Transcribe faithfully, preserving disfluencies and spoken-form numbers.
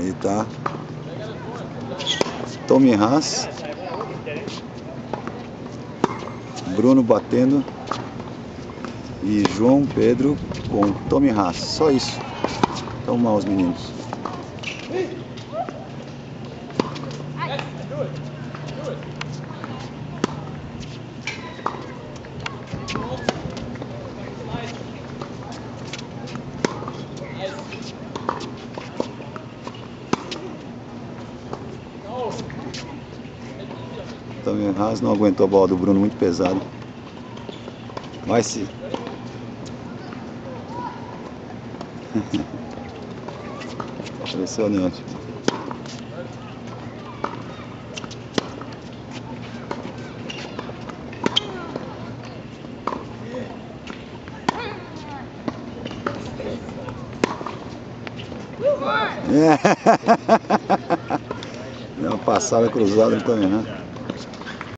Aí tá Tommy Haas, Bruno batendo e João Pedro com Tommy Haas. Só isso. Tão mal os meninos. Tommy Haas não aguentou a bola do Bruno, muito pesado. Vai se impressionante. É. Deu uma passada cruzada no Tommy Haas.